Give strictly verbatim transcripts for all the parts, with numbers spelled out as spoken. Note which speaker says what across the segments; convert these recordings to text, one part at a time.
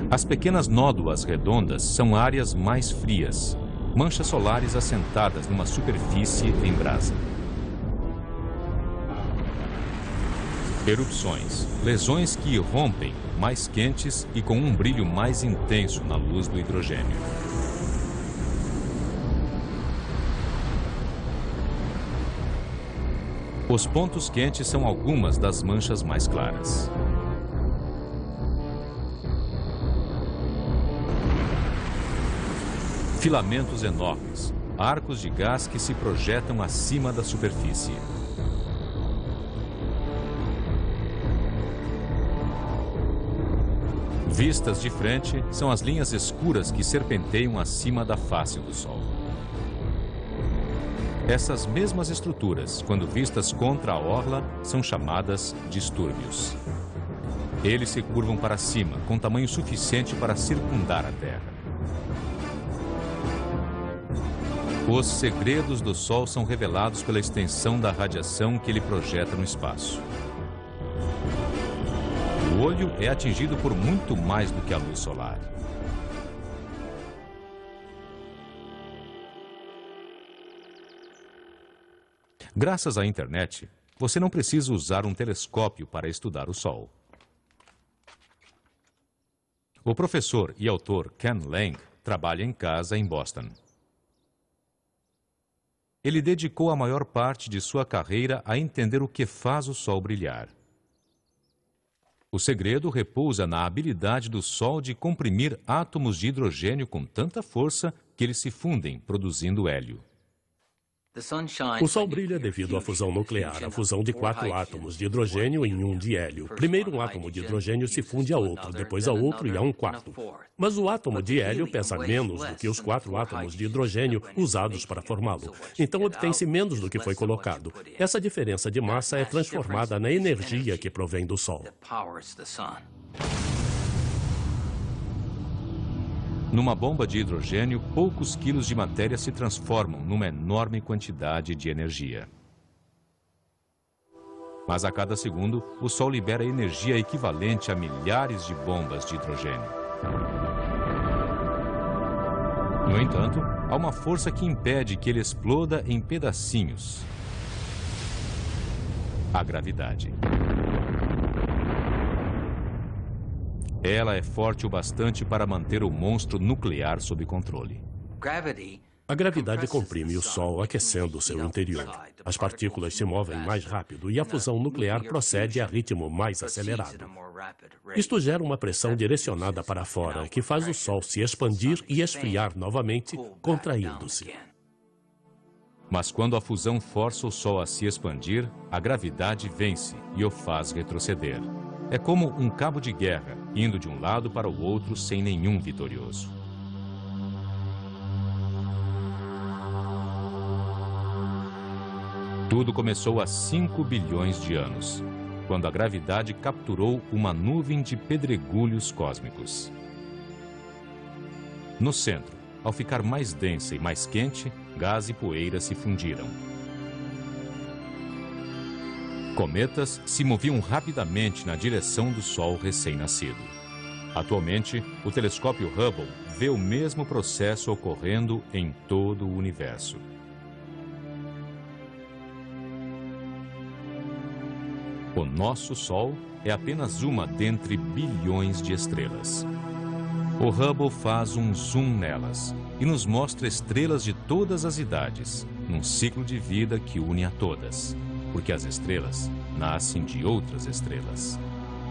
Speaker 1: As pequenas nódulas redondas são áreas mais frias, manchas solares assentadas numa superfície em brasa. Erupções, lesões que irrompem, mais quentes e com um brilho mais intenso na luz do hidrogênio. Os pontos quentes são algumas das manchas mais claras. Filamentos enormes, arcos de gás que se projetam acima da superfície. Vistas de frente, são as linhas escuras que serpenteiam acima da face do Sol. Essas mesmas estruturas, quando vistas contra a orla, são chamadas distúrbios. Eles se curvam para cima, com tamanho suficiente para circundar a Terra. Os segredos do Sol são revelados pela extensão da radiação que ele projeta no espaço. O olho é atingido por muito mais do que a luz solar. Graças à internet, você não precisa usar um telescópio para estudar o Sol. O professor e autor Ken Lang trabalha em casa em Boston. Ele dedicou a maior parte de sua carreira a entender o que faz o Sol brilhar. O segredo repousa na habilidade do Sol de comprimir átomos de hidrogênio com tanta força que eles se fundem, produzindo hélio.
Speaker 2: O Sol brilha devido à fusão nuclear, a fusão de quatro átomos de hidrogênio em um de hélio. Primeiro um átomo de hidrogênio se funde a outro, depois a outro e a um quarto. Mas o átomo de hélio pesa menos do que os quatro átomos de hidrogênio usados para formá-lo. Então obtém-se menos do que foi colocado. Essa diferença de massa é transformada na energia que provém do Sol.
Speaker 1: Numa bomba de hidrogênio, poucos quilos de matéria se transformam numa enorme quantidade de energia. Mas a cada segundo, o Sol libera energia equivalente a milhares de bombas de hidrogênio. No entanto, há uma força que impede que ele exploda em pedacinhos: a gravidade. Ela é forte o bastante para manter o monstro nuclear sob controle.
Speaker 2: A gravidade comprime o Sol, aquecendo seu interior. As partículas se movem mais rápido e a fusão nuclear procede a ritmo mais acelerado. Isto gera uma pressão direcionada para fora, que faz o Sol se expandir e esfriar novamente, contraindo-se.
Speaker 1: Mas quando a fusão força o Sol a se expandir, a gravidade vence e o faz retroceder. É como um cabo de guerra, indo de um lado para o outro sem nenhum vitorioso. Tudo começou há cinco bilhões de anos, quando a gravidade capturou uma nuvem de pedregulhos cósmicos. No centro, ao ficar mais densa e mais quente, gás e poeira se fundiram. Cometas se moviam rapidamente na direção do Sol recém-nascido. Atualmente, o telescópio Hubble vê o mesmo processo ocorrendo em todo o universo. O nosso Sol é apenas uma dentre bilhões de estrelas. O Hubble faz um zoom nelas e nos mostra estrelas de todas as idades, num ciclo de vida que une a todas. Porque as estrelas nascem de outras estrelas.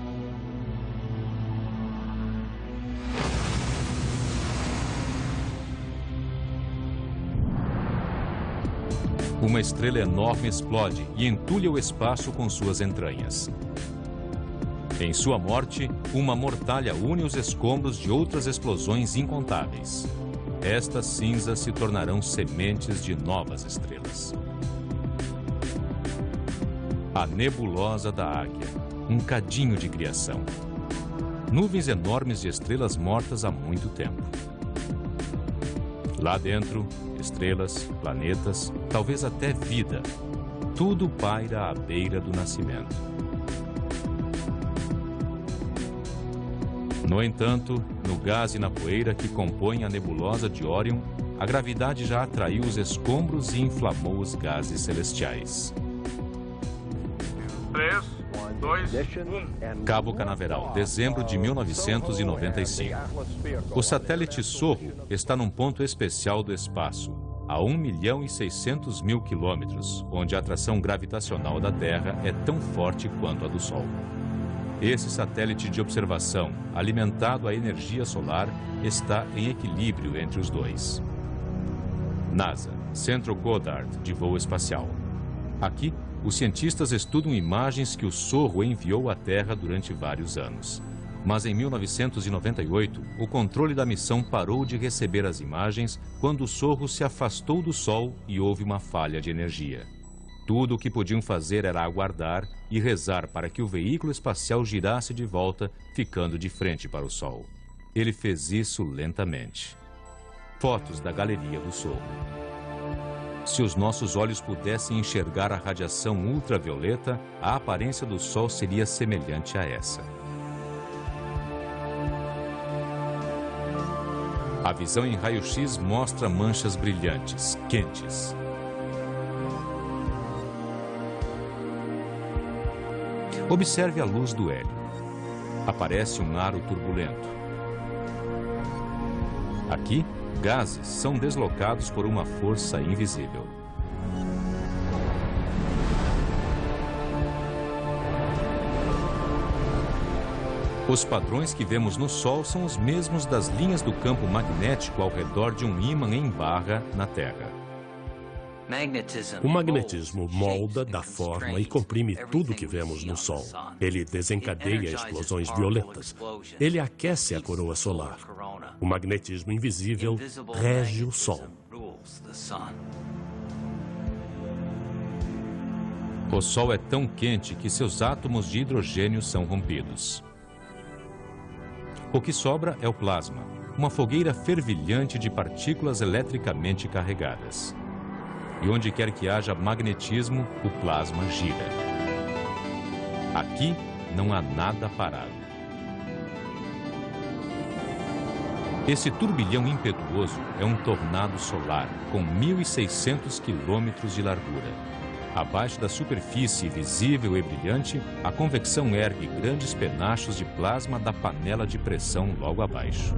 Speaker 1: Uma estrela enorme explode e entulha o espaço com suas entranhas. Em sua morte, uma mortalha une os escombros de outras explosões incontáveis. Estas cinzas se tornarão sementes de novas estrelas. A nebulosa da Águia, um cadinho de criação. Nuvens enormes de estrelas mortas há muito tempo. Lá dentro, estrelas, planetas, talvez até vida. Tudo paira à beira do nascimento. No entanto, no gás e na poeira que compõem a nebulosa de Órion, a gravidade já atraiu os escombros e inflamou os gases celestiais.
Speaker 3: três, dois, um.
Speaker 1: Cabo Canaveral, dezembro de mil novecentos e noventa e cinco. O satélite Sorro está num ponto especial do espaço, a um milhão e seiscentos mil quilômetros, onde a atração gravitacional da Terra é tão forte quanto a do Sol. Esse satélite de observação, alimentado à energia solar, está em equilíbrio entre os dois. NASA, Centro Goddard de voo espacial. Aqui, os cientistas estudam imagens que o Sorro enviou à Terra durante vários anos. Mas em mil novecentos e noventa e oito, o controle da missão parou de receber as imagens quando o Sorro se afastou do Sol e houve uma falha de energia. Tudo o que podiam fazer era aguardar e rezar para que o veículo espacial girasse de volta, ficando de frente para o Sol. Ele fez isso lentamente. Fotos da galeria do Sorro. Se os nossos olhos pudessem enxergar a radiação ultravioleta, a aparência do Sol seria semelhante a essa. A visão em raio-x mostra manchas brilhantes, quentes. Observe a luz do hélio. Aparece um aro turbulento. Aqui, gases são deslocados por uma força invisível. Os padrões que vemos no Sol são os mesmos das linhas do campo magnético ao redor de um ímã em barra na Terra.
Speaker 2: O magnetismo molda, dá forma e comprime tudo que vemos no Sol. Ele desencadeia explosões violetas. Ele aquece a coroa solar. O magnetismo invisível rege o Sol.
Speaker 1: O Sol é tão quente que seus átomos de hidrogênio são rompidos. O que sobra é o plasma, uma fogueira fervilhante de partículas eletricamente carregadas. E onde quer que haja magnetismo, o plasma gira. Aqui não há nada parado. Esse turbilhão impetuoso é um tornado solar com mil e seiscentos quilômetros de largura. Abaixo da superfície visível e brilhante, a convecção ergue grandes penachos de plasma da panela de pressão logo abaixo.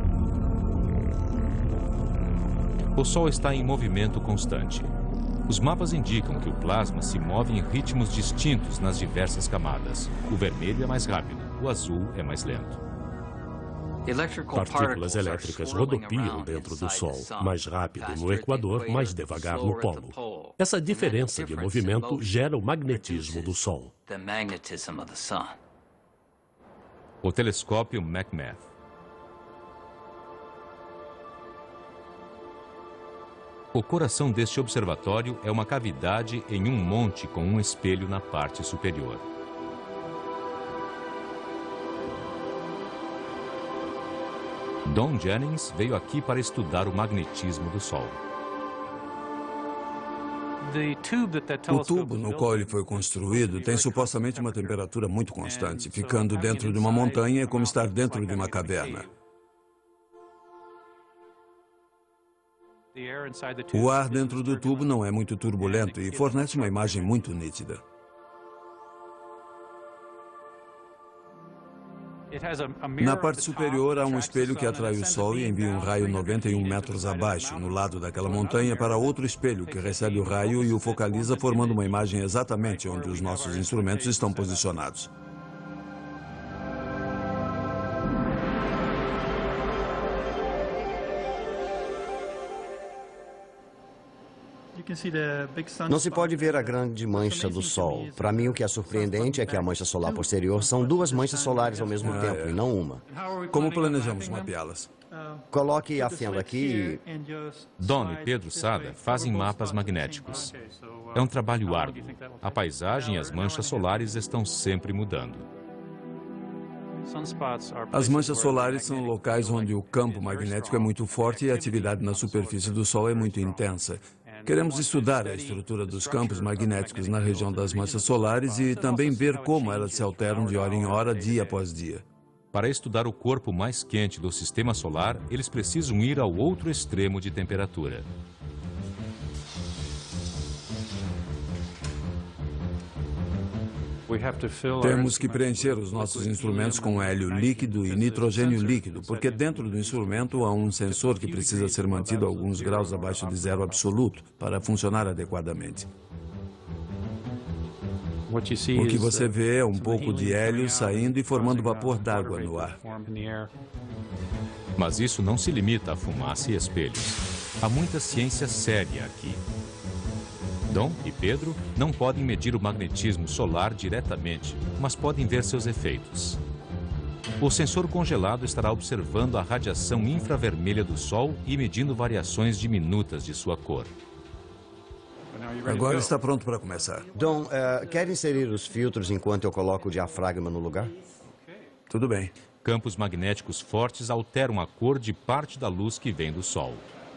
Speaker 1: O Sol está em movimento constante. Os mapas indicam que o plasma se move em ritmos distintos nas diversas camadas. O vermelho é mais rápido, o azul é mais lento.
Speaker 2: Partículas elétricas rodopiam dentro do Sol, mais rápido no Equador, mais devagar no Polo. Essa diferença de movimento gera o magnetismo do Sol.
Speaker 1: O telescópio McMath. O coração deste observatório é uma cavidade em um monte com um espelho na parte superior. Don Jennings veio aqui para estudar o magnetismo do Sol.
Speaker 4: O tubo no qual ele foi construído tem supostamente uma temperatura muito constante. Ficando dentro de uma montanha é como estar dentro de uma caverna. O ar dentro do tubo não é muito turbulento e fornece uma imagem muito nítida. Na parte superior há um espelho que atrai o Sol e envia um raio noventa e um metros abaixo, no lado daquela montanha, para outro espelho que recebe o raio e o focaliza, formando uma imagem exatamente onde os nossos instrumentos estão posicionados.
Speaker 5: Não se pode ver a grande mancha do Sol. Para mim, o que é surpreendente é que a mancha solar posterior são duas manchas solares ao mesmo tempo e não uma.
Speaker 4: Como planejamos mapeá-las?
Speaker 5: Coloque a fenda aqui e...
Speaker 1: Don e Pedro Sada fazem mapas magnéticos. É um trabalho árduo. A paisagem e as manchas solares estão sempre mudando.
Speaker 4: As manchas solares são locais onde o campo magnético é muito forte e a atividade na superfície do Sol é muito intensa. Queremos estudar a estrutura dos campos magnéticos na região das manchas solares e também ver como elas se alteram de hora em hora, dia após dia.
Speaker 1: Para estudar o corpo mais quente do sistema solar, eles precisam ir ao outro extremo de temperatura.
Speaker 4: Temos que preencher os nossos instrumentos com hélio líquido e nitrogênio líquido, porque dentro do instrumento há um sensor que precisa ser mantido a alguns graus abaixo de zero absoluto para funcionar adequadamente. O que você vê é um pouco de hélio saindo e formando vapor d'água no ar.
Speaker 1: Mas isso não se limita a fumaça e espelhos. Há muita ciência séria aqui. Dom e Pedro não podem medir o magnetismo solar diretamente, mas podem ver seus efeitos. O sensor congelado estará observando a radiação infravermelha do Sol e medindo variações diminutas de sua cor.
Speaker 4: Agora está pronto para começar.
Speaker 5: Dom, uh, quer inserir os filtros enquanto eu coloco o diafragma no lugar?
Speaker 4: Tudo bem.
Speaker 1: Campos magnéticos fortes alteram a cor de parte da luz que vem do Sol.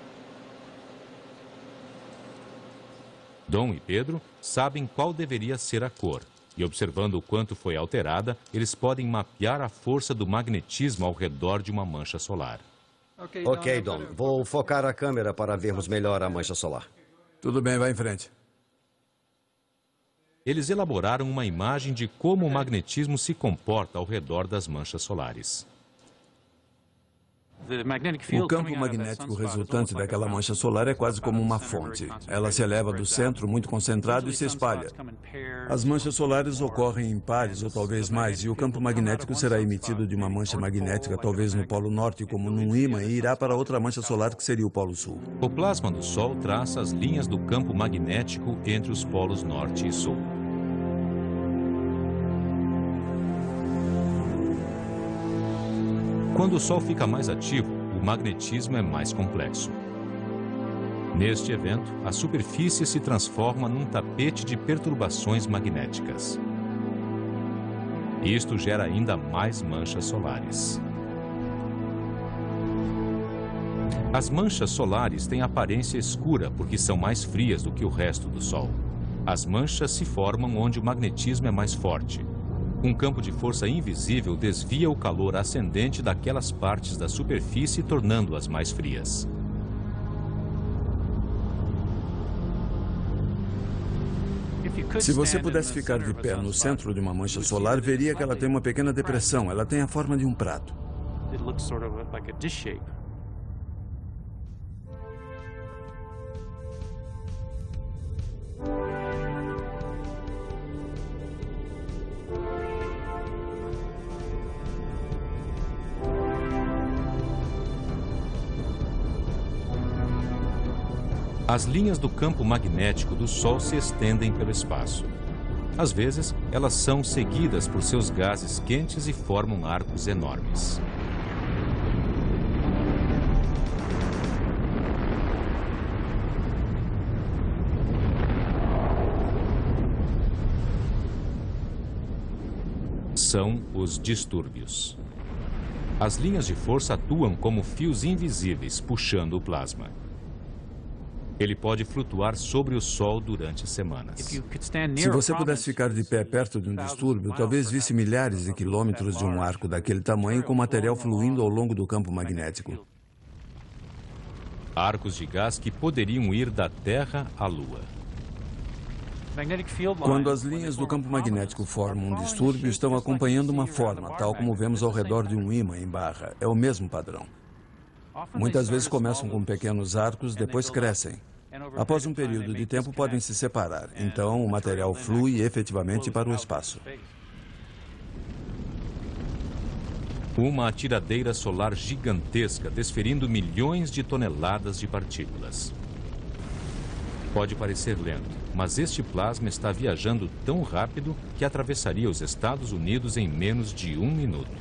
Speaker 1: Dom e Pedro sabem qual deveria ser a cor, e observando o quanto foi alterada, eles podem mapear a força do magnetismo ao redor de uma mancha solar.
Speaker 5: Ok, Dom. Vou focar a câmera para vermos melhor a mancha solar.
Speaker 4: Tudo bem, vai em frente.
Speaker 1: Eles elaboraram uma imagem de como o magnetismo se comporta ao redor das manchas solares.
Speaker 4: O campo magnético resultante daquela mancha solar é quase como uma fonte. Ela se eleva do centro, muito concentrado, e se espalha. As manchas solares ocorrem em pares ou talvez mais, e o campo magnético será emitido de uma mancha magnética, talvez no Polo Norte, como num ímã, e irá para outra mancha solar, que seria o Polo Sul.
Speaker 1: O plasma do Sol traça as linhas do campo magnético entre os polos Norte e Sul. Quando o Sol fica mais ativo, o magnetismo é mais complexo. Neste evento, a superfície se transforma num tapete de perturbações magnéticas. Isto gera ainda mais manchas solares. As manchas solares têm aparência escura porque são mais frias do que o resto do Sol. As manchas se formam onde o magnetismo é mais forte. Um campo de força invisível desvia o calor ascendente daquelas partes da superfície, tornando-as mais frias.
Speaker 4: Se você pudesse ficar de pé no centro de uma mancha solar, veria que ela tem uma pequena depressão. Ela tem a forma de um prato.
Speaker 1: As linhas do campo magnético do Sol se estendem pelo espaço. Às vezes, elas são seguidas por seus gases quentes e formam arcos enormes. São os distúrbios. As linhas de força atuam como fios invisíveis, puxando o plasma. Ele pode flutuar sobre o Sol durante semanas.
Speaker 4: Se você pudesse ficar de pé perto de um distúrbio, talvez visse milhares de quilômetros de um arco daquele tamanho com material fluindo ao longo do campo magnético.
Speaker 1: Arcos de gás que poderiam ir da Terra à Lua.
Speaker 4: Quando as linhas do campo magnético formam um distúrbio, estão acompanhando uma forma, tal como vemos ao redor de um ímã em barra. É o mesmo padrão. Muitas vezes começam com pequenos arcos, depois crescem. Após um período de tempo, podem se separar. Então, o material flui efetivamente para o espaço.
Speaker 1: Uma atiradeira solar gigantesca desferindo milhões de toneladas de partículas. Pode parecer lento, mas este plasma está viajando tão rápido que atravessaria os Estados Unidos em menos de um minuto.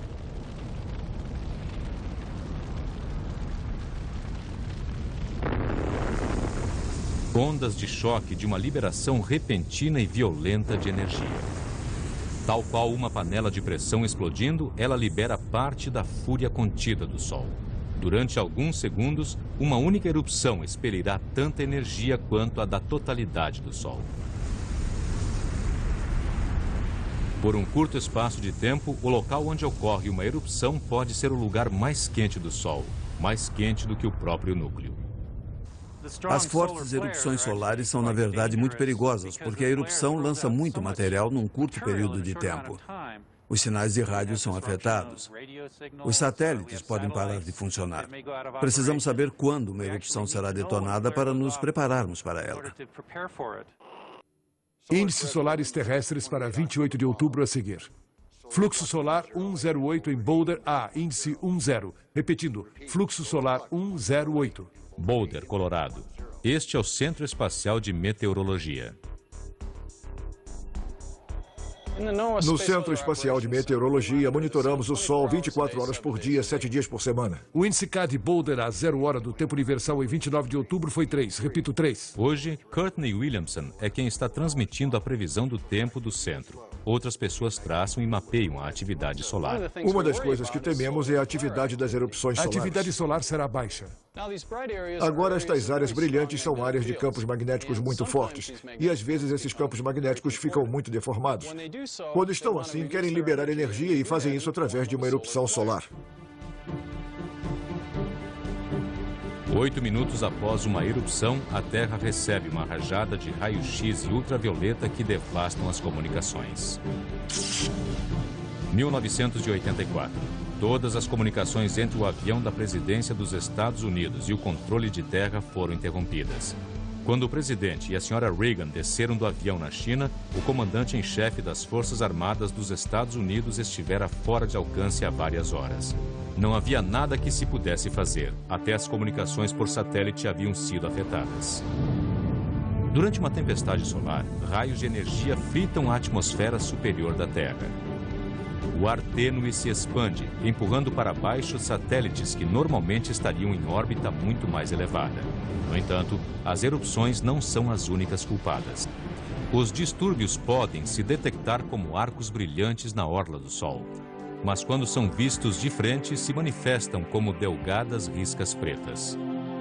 Speaker 1: Ondas de choque de uma liberação repentina e violenta de energia. Tal qual uma panela de pressão explodindo, ela libera parte da fúria contida do Sol. Durante alguns segundos, uma única erupção expelirá tanta energia quanto a da totalidade do Sol. Por um curto espaço de tempo, o local onde ocorre uma erupção pode ser o lugar mais quente do Sol, mais quente do que o próprio núcleo.
Speaker 4: As fortes erupções solares são, na verdade, muito perigosas, porque a erupção lança muito material num curto período de tempo. Os sinais de rádio são afetados. Os satélites podem parar de funcionar. Precisamos saber quando uma erupção será detonada para nos prepararmos para ela.
Speaker 6: Índices solares terrestres para vinte e oito de outubro a seguir. Fluxo solar cento e oito em Boulder A, índice dez. Repetindo, fluxo solar cento e oito.
Speaker 1: Boulder, Colorado. Este é o Centro Espacial de Meteorologia.
Speaker 7: No Centro Espacial de Meteorologia, monitoramos o Sol vinte e quatro horas por dia, sete dias por semana.
Speaker 6: O índice K de Boulder a zero hora do tempo universal em vinte e nove de outubro foi três. Repito, três.
Speaker 1: Hoje, Courtney Williamson é quem está transmitindo a previsão do tempo do centro. Outras pessoas traçam e mapeiam a atividade solar.
Speaker 7: Uma das coisas que tememos é a atividade das erupções
Speaker 6: A
Speaker 7: solares.
Speaker 6: atividade solar será baixa.
Speaker 7: Agora, estas áreas brilhantes são áreas de campos magnéticos muito fortes, e às vezes esses campos magnéticos ficam muito deformados. Quando estão assim, querem liberar energia e fazem isso através de uma erupção solar.
Speaker 1: Oito minutos após uma erupção, a Terra recebe uma rajada de raio-x e ultravioleta que devastam as comunicações. mil novecentos e oitenta e quatro. Todas as comunicações entre o avião da presidência dos Estados Unidos e o controle de terra foram interrompidas. Quando o presidente e a senhora Reagan desceram do avião na China, o comandante em chefe das Forças Armadas dos Estados Unidos estivera fora de alcance há várias horas. Não havia nada que se pudesse fazer, até as comunicações por satélite haviam sido afetadas. Durante uma tempestade solar, raios de energia fritam a atmosfera superior da Terra. O ar tênue se expande, empurrando para baixo satélites que normalmente estariam em órbita muito mais elevada. No entanto, as erupções não são as únicas culpadas. Os distúrbios podem se detectar como arcos brilhantes na orla do Sol, mas quando são vistos de frente, se manifestam como delgadas riscas pretas.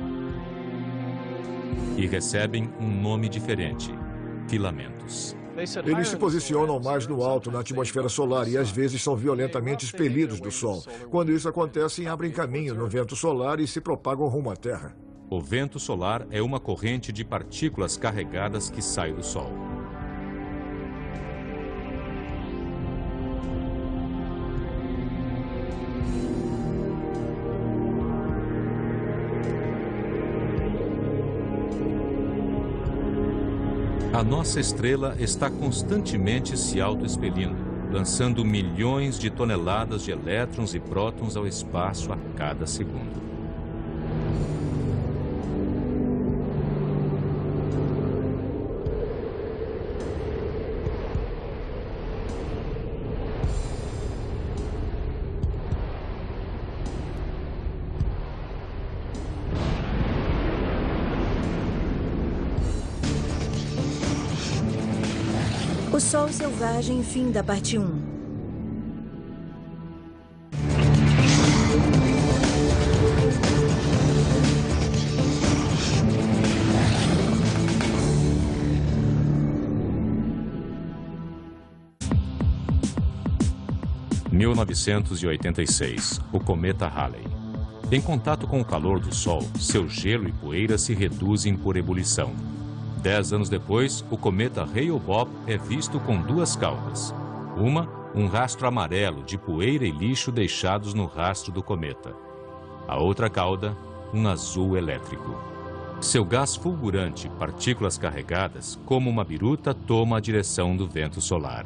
Speaker 1: E recebem um nome diferente: filamentos.
Speaker 7: Eles se posicionam mais no alto na atmosfera solar e às vezes são violentamente expelidos do Sol. Quando isso acontece, abrem caminho no vento solar e se propagam rumo à Terra.
Speaker 1: O vento solar é uma corrente de partículas carregadas que sai do Sol. A nossa estrela está constantemente se autoexpelindo, lançando milhões de toneladas de elétrons e prótons ao espaço a cada segundo.
Speaker 8: O Sol Selvagem, fim da parte um.
Speaker 1: mil novecentos e oitenta e seis, o cometa Halley. Em contato com o calor do Sol, seu gelo e poeira se reduzem por ebulição. Dez anos depois, o cometa Hale-Bopp é visto com duas caudas. Uma, um rastro amarelo de poeira e lixo deixados no rastro do cometa. A outra cauda, um azul elétrico. Seu gás fulgurante, partículas carregadas, como uma biruta, toma a direção do vento solar.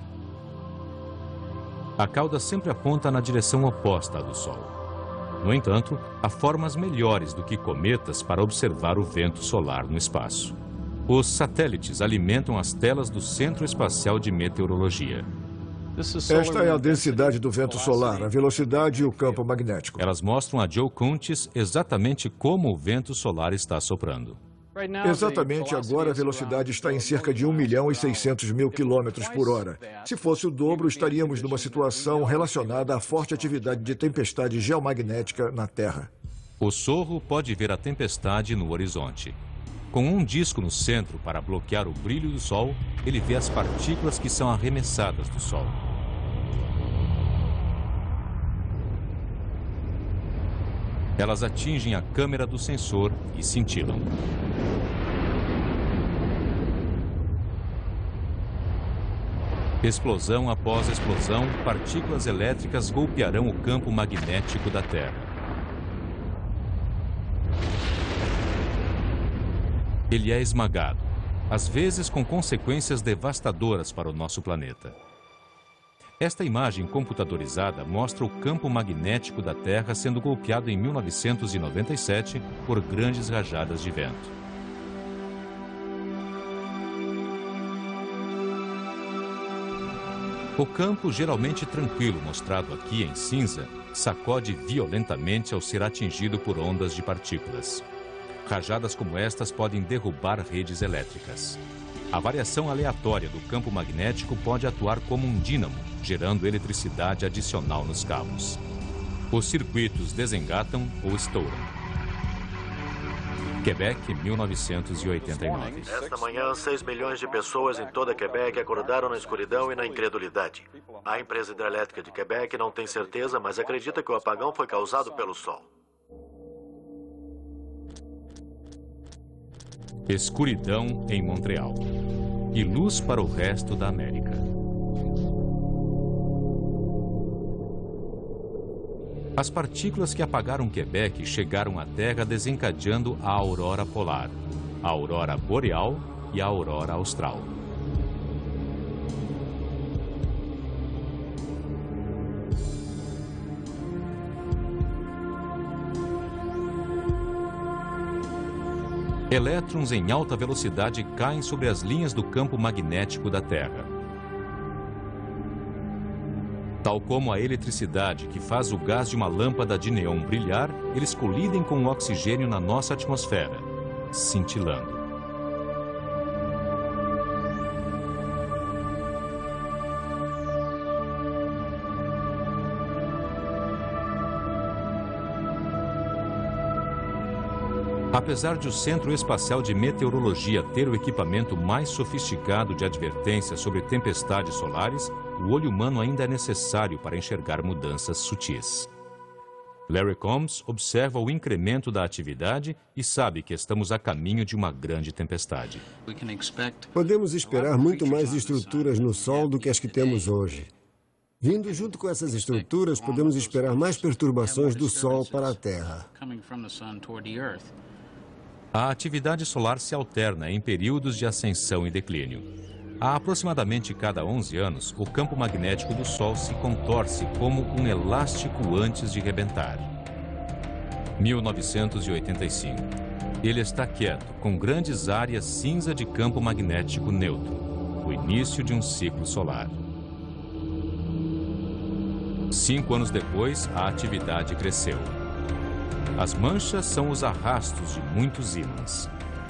Speaker 1: A cauda sempre aponta na direção oposta à do Sol. No entanto, há formas melhores do que cometas para observar o vento solar no espaço. Os satélites alimentam as telas do Centro Espacial de Meteorologia.
Speaker 7: Esta é a densidade do vento solar, a velocidade e o campo magnético.
Speaker 1: Elas mostram a Joe Kuntis exatamente como o vento solar está soprando.
Speaker 7: Exatamente agora a velocidade está em cerca de um milhão e seiscentos mil quilômetros por hora. Se fosse o dobro, estaríamos numa situação relacionada à forte atividade de tempestade geomagnética na Terra.
Speaker 1: O sorro pode ver a tempestade no horizonte. Com um disco no centro para bloquear o brilho do Sol, ele vê as partículas que são arremessadas do Sol. Elas atingem a câmera do sensor e cintilam. Explosão após explosão, partículas elétricas golpearão o campo magnético da Terra. Ele é esmagado, às vezes com consequências devastadoras para o nosso planeta. Esta imagem computadorizada mostra o campo magnético da Terra sendo golpeado em mil novecentos e noventa e sete por grandes rajadas de vento. O campo, geralmente tranquilo, mostrado aqui em cinza, sacode violentamente ao ser atingido por ondas de partículas. Rajadas como estas podem derrubar redes elétricas. A variação aleatória do campo magnético pode atuar como um dínamo, gerando eletricidade adicional nos cabos. Os circuitos desengatam ou estouram. Quebec, mil novecentos e oitenta e nove.
Speaker 9: Esta manhã, seis milhões de pessoas em toda Quebec acordaram na escuridão e na incredulidade. A empresa hidrelétrica de Quebec não tem certeza, mas acredita que o apagão foi causado pelo sol.
Speaker 1: Escuridão em Montreal. E luz para o resto da América. As partículas que apagaram Quebec chegaram à Terra desencadeando a aurora polar, a aurora boreal e a aurora austral. Elétrons em alta velocidade caem sobre as linhas do campo magnético da Terra. Tal como a eletricidade que faz o gás de uma lâmpada de neon brilhar, eles colidem com o oxigênio na nossa atmosfera, cintilando. Apesar de o Centro Espacial de Meteorologia ter o equipamento mais sofisticado de advertência sobre tempestades solares, o olho humano ainda é necessário para enxergar mudanças sutis. Larry Combs observa o incremento da atividade e sabe que estamos a caminho de uma grande tempestade.
Speaker 10: Podemos esperar muito mais estruturas no Sol do que as que temos hoje. Vindo junto com essas estruturas, podemos esperar mais perturbações do Sol para a Terra.
Speaker 1: A atividade solar se alterna em períodos de ascensão e declínio. Há aproximadamente cada onze anos, o campo magnético do Sol se contorce como um elástico antes de rebentar. mil novecentos e oitenta e cinco. Ele está quieto, com grandes áreas cinza de campo magnético neutro. O início de um ciclo solar. Cinco anos depois, a atividade cresceu. As manchas são os arrastos de muitos ímãs.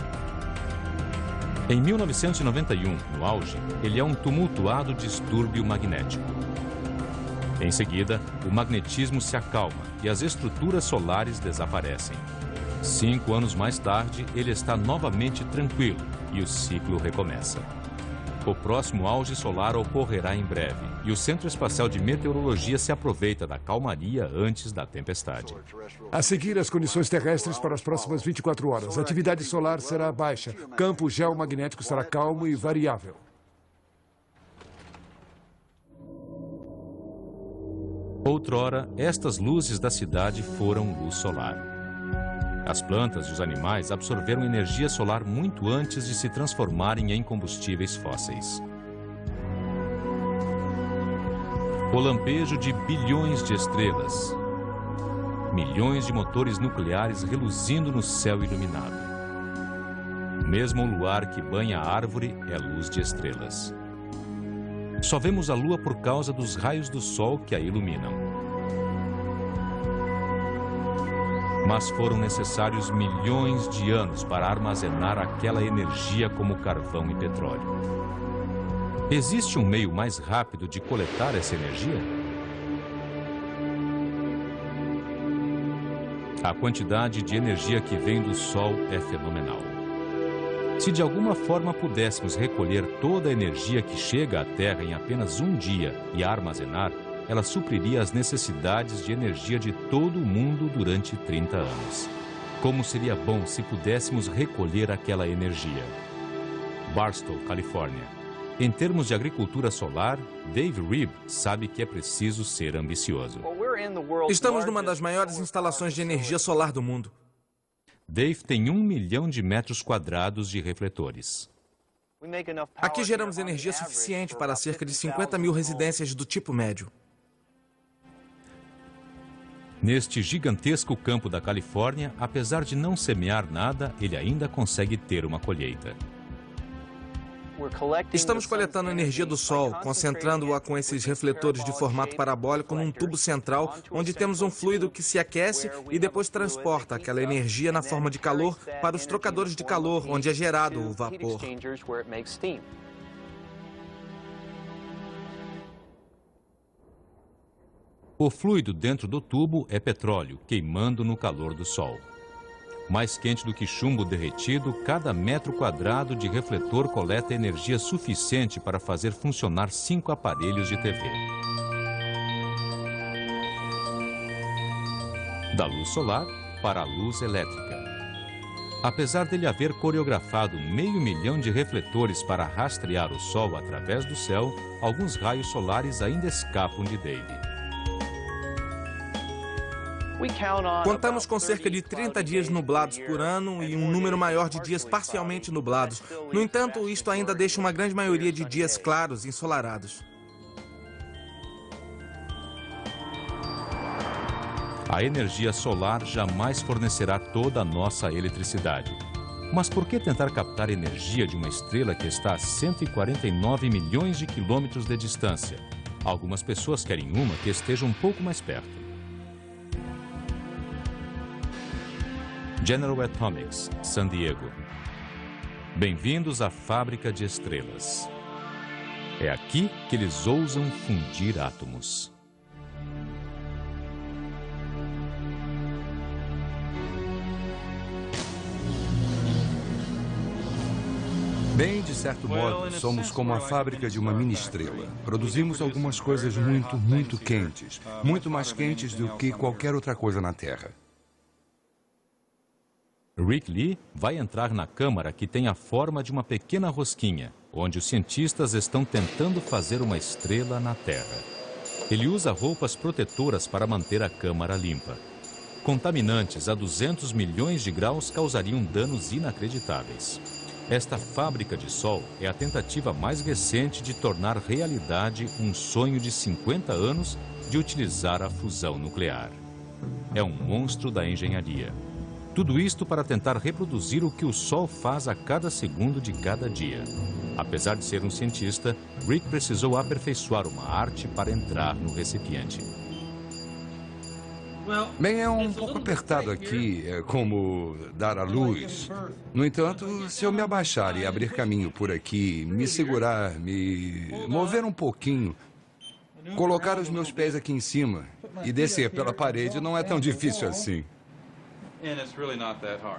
Speaker 1: Em mil novecentos e noventa e um, no auge, ele é um tumultuado distúrbio magnético. Em seguida, o magnetismo se acalma e as estruturas solares desaparecem. Cinco anos mais tarde, ele está novamente tranquilo e o ciclo recomeça. O próximo auge solar ocorrerá em breve e o Centro Espacial de Meteorologia se aproveita da calmaria antes da tempestade.
Speaker 6: A seguir, as condições terrestres para as próximas vinte e quatro horas. A atividade solar será baixa. Campo geomagnético será calmo e variável.
Speaker 1: Outrora, estas luzes da cidade foram luz solar. As plantas e os animais absorveram energia solar muito antes de se transformarem em combustíveis fósseis. O lampejo de bilhões de estrelas. Milhões de motores nucleares reluzindo no céu iluminado. Mesmo o luar que banha a árvore é luz de estrelas. Só vemos a lua por causa dos raios do sol que a iluminam. Mas foram necessários milhões de anos para armazenar aquela energia como carvão e petróleo. Existe um meio mais rápido de coletar essa energia? A quantidade de energia que vem do Sol é fenomenal. Se de alguma forma pudéssemos recolher toda a energia que chega à Terra em apenas um dia e a armazenar, ela supriria as necessidades de energia de todo o mundo durante trinta anos. Como seria bom se pudéssemos recolher aquela energia. Barstow, Califórnia. Em termos de agricultura solar, Dave Reeb sabe que é preciso ser ambicioso.
Speaker 11: Estamos numa das maiores instalações de energia solar do mundo.
Speaker 1: Dave tem um milhão de metros quadrados de refletores.
Speaker 11: Aqui geramos energia suficiente para cerca de cinquenta mil residências do tipo médio.
Speaker 1: Neste gigantesco campo da Califórnia, apesar de não semear nada, ele ainda consegue ter uma colheita.
Speaker 11: Estamos coletando energia do Sol, concentrando-a com esses refletores de formato parabólico num tubo central, onde temos um fluido que se aquece e depois transporta aquela energia na forma de calor para os trocadores de calor, onde é gerado o vapor.
Speaker 1: O fluido dentro do tubo é petróleo, queimando no calor do Sol. Mais quente do que chumbo derretido, cada metro quadrado de refletor coleta energia suficiente para fazer funcionar cinco aparelhos de T V. Da luz solar para a luz elétrica. Apesar dele haver coreografado meio milhão de refletores para rastrear o Sol através do céu, alguns raios solares ainda escapam de Dave.
Speaker 11: Contamos com cerca de trinta dias nublados por ano e um número maior de dias parcialmente nublados. No entanto, isto ainda deixa uma grande maioria de dias claros e ensolarados.
Speaker 1: A energia solar jamais fornecerá toda a nossa eletricidade. Mas por que tentar captar energia de uma estrela que está a cento e quarenta e nove milhões de quilômetros de distância? Algumas pessoas querem uma que esteja um pouco mais perto. General Atomics, San Diego. Bem-vindos à fábrica de estrelas. É aqui que eles ousam fundir átomos.
Speaker 12: Bem, de certo modo, somos como a fábrica de uma mini-estrela. Produzimos algumas coisas muito, muito quentes. Muito mais quentes do que qualquer outra coisa na Terra.
Speaker 1: Rick Lee vai entrar na câmara que tem a forma de uma pequena rosquinha, onde os cientistas estão tentando fazer uma estrela na Terra. Ele usa roupas protetoras para manter a câmara limpa. Contaminantes a duzentos milhões de graus causariam danos inacreditáveis. Esta fábrica de sol é a tentativa mais recente de tornar realidade um sonho de cinquenta anos de utilizar a fusão nuclear. É um monstro da engenharia. Tudo isto para tentar reproduzir o que o Sol faz a cada segundo de cada dia. Apesar de ser um cientista, Rick precisou aperfeiçoar uma arte para entrar no recipiente.
Speaker 12: Bem, é um pouco apertado aqui, é como dar à luz. No entanto, se eu me abaixar e abrir caminho por aqui, me segurar, me mover um pouquinho, colocar os meus pés aqui em cima e descer pela parede não é tão difícil assim.
Speaker 13: And it's really not that hard.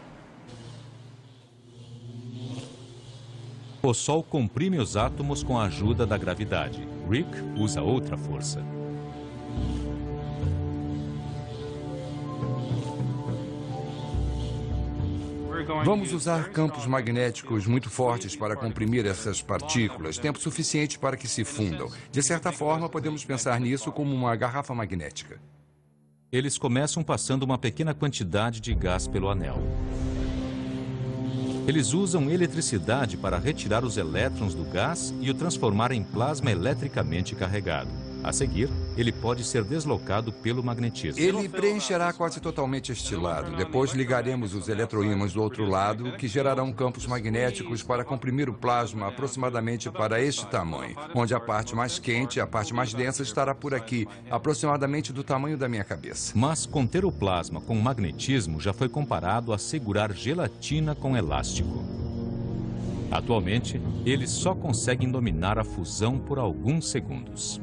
Speaker 1: O Sol comprime os átomos com a ajuda da gravidade. Rick usa outra força.
Speaker 12: Vamos usar campos magnéticos muito fortes para comprimir essas partículas, tempo suficiente para que se fundam. De certa forma, podemos pensar nisso como uma garrafa magnética.
Speaker 1: Eles começam passando uma pequena quantidade de gás pelo anel. Eles usam eletricidade para retirar os elétrons do gás e o transformar em plasma eletricamente carregado. A seguir, ele pode ser deslocado pelo magnetismo.
Speaker 12: Ele preencherá quase totalmente este lado. Depois ligaremos os eletroímãs do outro lado, que gerarão campos magnéticos para comprimir o plasma aproximadamente para este tamanho, onde a parte mais quente e a parte mais densa estará por aqui, aproximadamente do tamanho da minha cabeça.
Speaker 1: Mas conter o plasma com magnetismo já foi comparado a segurar gelatina com elástico. Atualmente, eles só conseguem dominar a fusão por alguns segundos.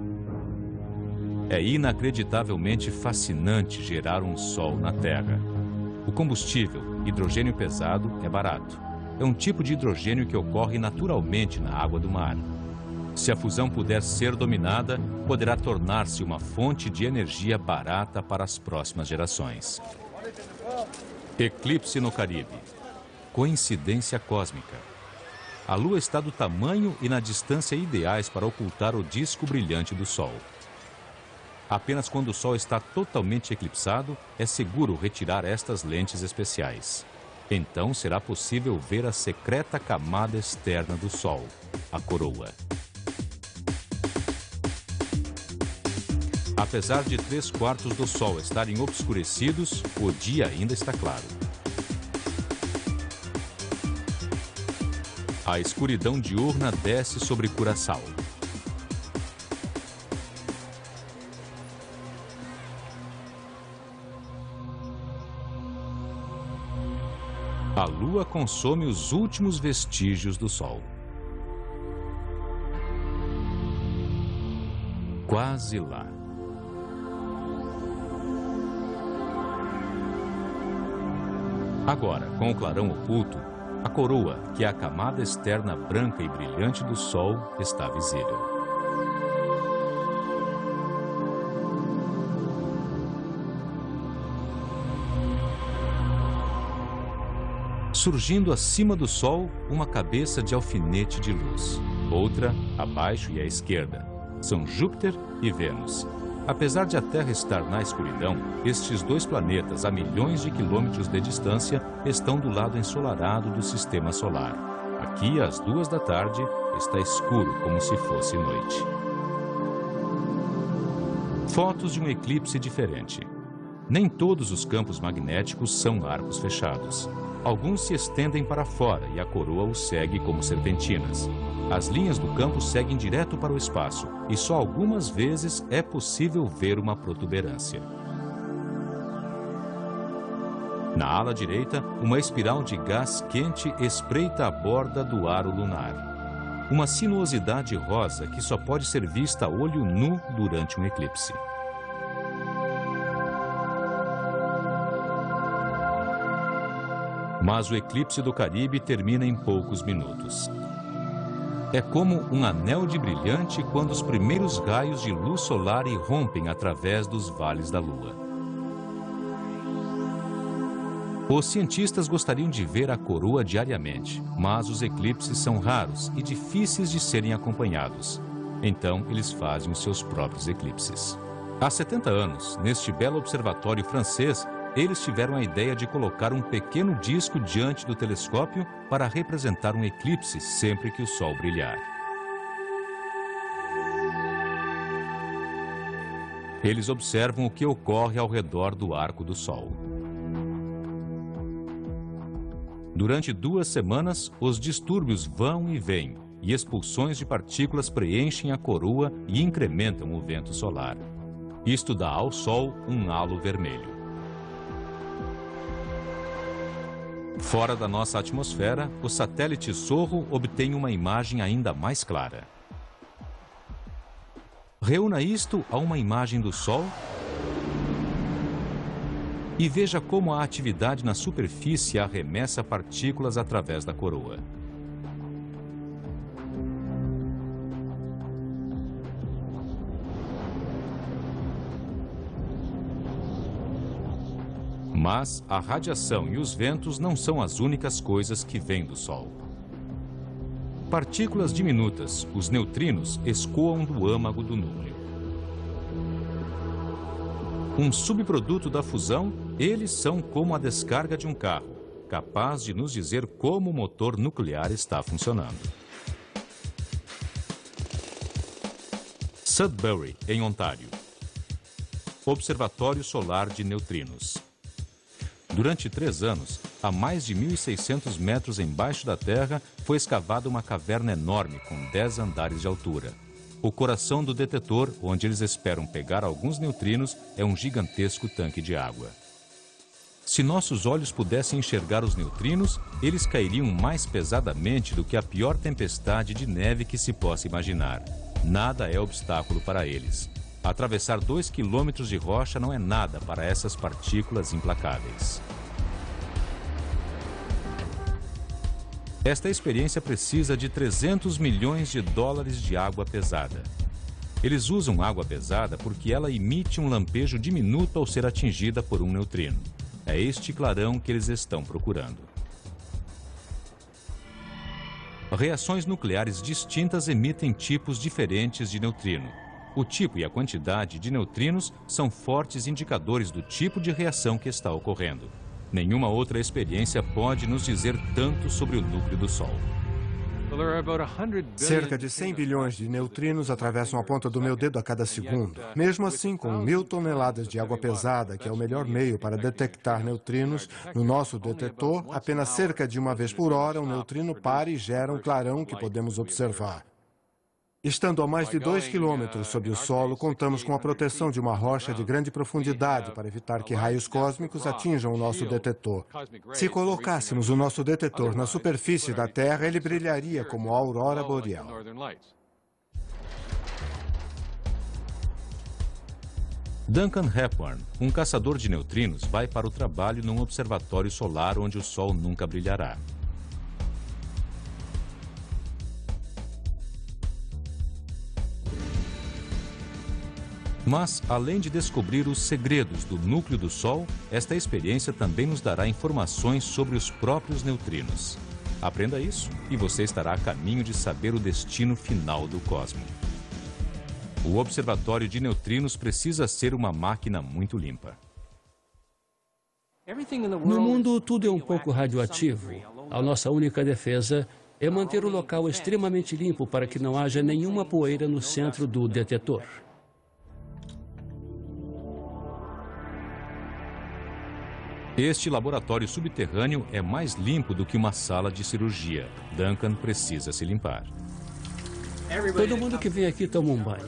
Speaker 1: É inacreditavelmente fascinante gerar um Sol na Terra. O combustível, hidrogênio pesado, é barato. É um tipo de hidrogênio que ocorre naturalmente na água do mar. Se a fusão puder ser dominada, poderá tornar-se uma fonte de energia barata para as próximas gerações. Eclipse no Caribe. Coincidência cósmica. A Lua está do tamanho e na distância ideais para ocultar o disco brilhante do Sol. Apenas quando o Sol está totalmente eclipsado, é seguro retirar estas lentes especiais. Então será possível ver a secreta camada externa do Sol, a coroa. Apesar de três quartos do Sol estarem obscurecidos, o dia ainda está claro. A escuridão diurna desce sobre Curaçao. A Lua consome os últimos vestígios do Sol. Quase lá. Agora, com o clarão oculto, a coroa, que é a camada externa branca e brilhante do Sol, está visível. Surgindo acima do Sol, uma cabeça de alfinete de luz. Outra, abaixo e à esquerda. São Júpiter e Vênus. Apesar de a Terra estar na escuridão, estes dois planetas, a milhões de quilômetros de distância, estão do lado ensolarado do Sistema Solar. Aqui, às duas da tarde, está escuro como se fosse noite. Fotos de um eclipse diferente. Nem todos os campos magnéticos são arcos fechados. Alguns se estendem para fora e a coroa os segue como serpentinas. As linhas do campo seguem direto para o espaço e só algumas vezes é possível ver uma protuberância. Na ala direita, uma espiral de gás quente espreita a borda do aro lunar. Uma sinuosidade rosa que só pode ser vista a olho nu durante um eclipse. Mas o eclipse do Caribe termina em poucos minutos. É como um anel de brilhante quando os primeiros raios de luz solar irrompem através dos vales da Lua. Os cientistas gostariam de ver a coroa diariamente, mas os eclipses são raros e difíceis de serem acompanhados. Então, eles fazem os seus próprios eclipses. Há setenta anos, neste belo observatório francês, eles tiveram a ideia de colocar um pequeno disco diante do telescópio para representar um eclipse sempre que o Sol brilhar. Eles observam o que ocorre ao redor do arco do Sol. Durante duas semanas, os distúrbios vão e vêm, e expulsões de partículas preenchem a coroa e incrementam o vento solar. Isto dá ao Sol um halo vermelho. Fora da nossa atmosfera, o satélite Sorro obtém uma imagem ainda mais clara. Reúna isto a uma imagem do Sol e veja como a atividade na superfície arremessa partículas através da coroa. Mas a radiação e os ventos não são as únicas coisas que vêm do Sol. Partículas diminutas, os neutrinos, escoam do âmago do núcleo. Um subproduto da fusão, eles são como a descarga de um carro, capaz de nos dizer como o motor nuclear está funcionando. Sudbury, em Ontário. Observatório Solar de Neutrinos. Durante três anos, a mais de mil e seiscentos metros embaixo da Terra, foi escavada uma caverna enorme com dez andares de altura. O coração do detetor, onde eles esperam pegar alguns neutrinos, é um gigantesco tanque de água. Se nossos olhos pudessem enxergar os neutrinos, eles cairiam mais pesadamente do que a pior tempestade de neve que se possa imaginar. Nada é obstáculo para eles. Atravessar dois quilômetros de rocha não é nada para essas partículas implacáveis. Esta experiência precisa de trezentos milhões de dólares de água pesada. Eles usam água pesada porque ela emite um lampejo diminuto ao ser atingida por um neutrino. É este clarão que eles estão procurando. Reações nucleares distintas emitem tipos diferentes de neutrino. O tipo e a quantidade de neutrinos são fortes indicadores do tipo de reação que está ocorrendo. Nenhuma outra experiência pode nos dizer tanto sobre o núcleo do Sol.
Speaker 14: Cerca de cem bilhões de neutrinos atravessam a ponta do meu dedo a cada segundo. Mesmo assim, com mil toneladas de água pesada, que é o melhor meio para detectar neutrinos, no nosso detetor, apenas cerca de uma vez por hora, um neutrino para e gera um clarão que podemos observar. Estando a mais de dois quilômetros sob o solo, contamos com a proteção de uma rocha de grande profundidade para evitar que raios cósmicos atinjam o nosso detetor. Se colocássemos o nosso detetor na superfície da Terra, ele brilharia como a aurora boreal.
Speaker 1: Duncan Hepburn, um caçador de neutrinos, vai para o trabalho num observatório solar onde o Sol nunca brilhará. Mas, além de descobrir os segredos do núcleo do Sol, esta experiência também nos dará informações sobre os próprios neutrinos. Aprenda isso e você estará a caminho de saber o destino final do cosmos. O observatório de neutrinos precisa ser uma máquina muito limpa.
Speaker 15: No mundo, tudo é um pouco radioativo. A nossa única defesa é manter o local extremamente limpo para que não haja nenhuma poeira no centro do detetor.
Speaker 1: Este laboratório subterrâneo é mais limpo do que uma sala de cirurgia. Duncan precisa se limpar.
Speaker 15: Todo mundo que vem aqui toma um banho.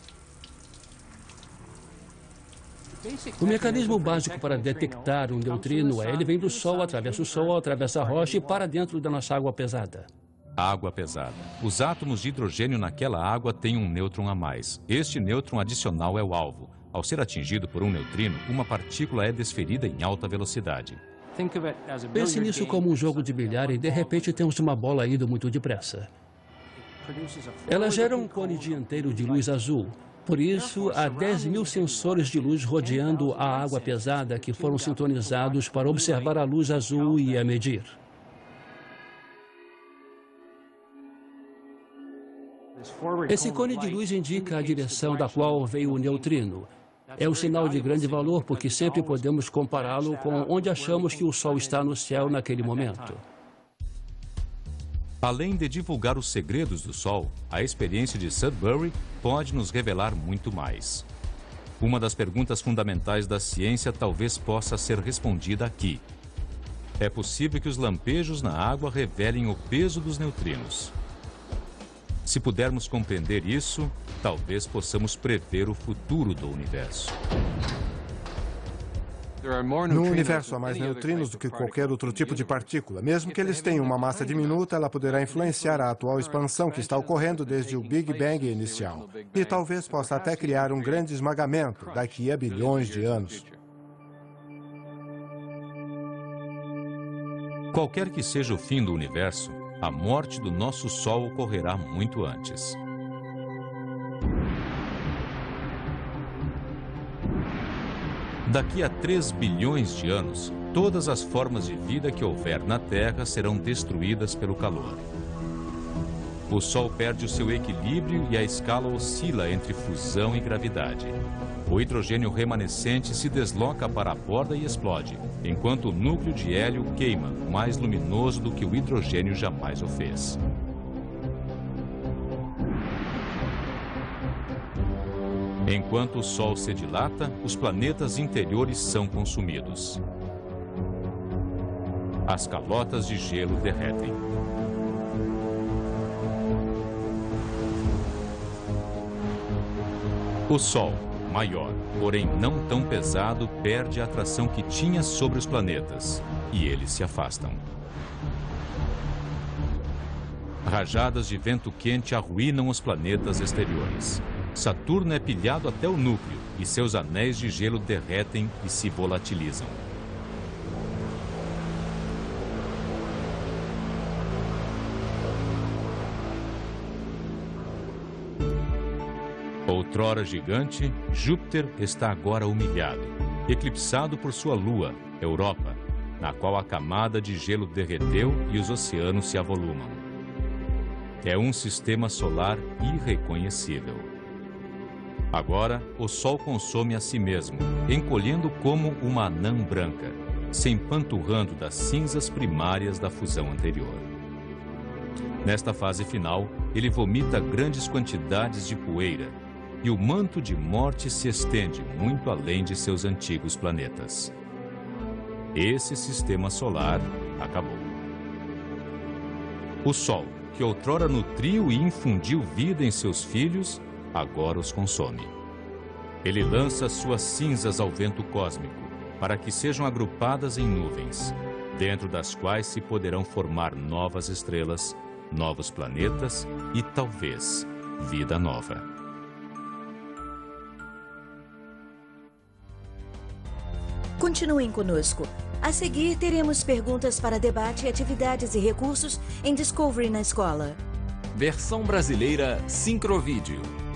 Speaker 15: O mecanismo básico para detectar um neutrino é ele vem do Sol, atravessa o Sol, atravessa a rocha e para dentro da nossa água pesada.
Speaker 1: Água pesada. Os átomos de hidrogênio naquela água têm um nêutron a mais. Este nêutron adicional é o alvo. Ao ser atingido por um neutrino, uma partícula é desferida em alta velocidade.
Speaker 15: Pense nisso como um jogo de bilhar e, de repente, temos uma bola indo muito depressa. Ela gera um cone dianteiro de luz azul. Por isso, há dez mil sensores de luz rodeando a água pesada que foram sintonizados para observar a luz azul e a medir. Esse cone de luz indica a direção da qual veio o neutrino. É um sinal de grande valor porque sempre podemos compará-lo com onde achamos que o Sol está no céu naquele momento.
Speaker 1: Além de divulgar os segredos do Sol, a experiência de Sudbury pode nos revelar muito mais. Uma das perguntas fundamentais da ciência talvez possa ser respondida aqui. É possível que os lampejos na água revelem o peso dos neutrinos. Se pudermos compreender isso, talvez possamos prever o futuro do universo.
Speaker 14: No universo há mais neutrinos do que qualquer outro tipo de partícula. Mesmo que eles tenham uma massa diminuta, ela poderá influenciar a atual expansão que está ocorrendo desde o Big Bang inicial. E talvez possa até criar um grande esmagamento daqui a bilhões de anos.
Speaker 1: Qualquer que seja o fim do universo, a morte do nosso Sol ocorrerá muito antes. Daqui a três bilhões de anos, todas as formas de vida que houver na Terra serão destruídas pelo calor. O Sol perde o seu equilíbrio e a escala oscila entre fusão e gravidade. O hidrogênio remanescente se desloca para a borda e explode, enquanto o núcleo de hélio queima, mais luminoso do que o hidrogênio jamais o fez. Enquanto o Sol se dilata, os planetas interiores são consumidos. As calotas de gelo derretem. O Sol, maior, porém não tão pesado, perde a atração que tinha sobre os planetas, e eles se afastam. Rajadas de vento quente arruinam os planetas exteriores. Saturno é pilhado até o núcleo, e seus anéis de gelo derretem e se volatilizam. Outrora gigante, Júpiter está agora humilhado, eclipsado por sua lua, Europa, na qual a camada de gelo derreteu e os oceanos se avolumam. É um sistema solar irreconhecível. Agora, o Sol consome a si mesmo, encolhendo como uma anã branca, se empanturrando das cinzas primárias da fusão anterior. Nesta fase final, ele vomita grandes quantidades de poeira, e o manto de morte se estende muito além de seus antigos planetas. Esse sistema solar acabou. O Sol, que outrora nutriu e infundiu vida em seus filhos, agora os consome. Ele lança suas cinzas ao vento cósmico, para que sejam agrupadas em nuvens, dentro das quais se poderão formar novas estrelas, novos planetas e, talvez, vida nova.
Speaker 8: Continuem conosco. A seguir, teremos perguntas para debate, atividades e recursos em Discovery na Escola.
Speaker 16: Versão brasileira Sincrovídeo.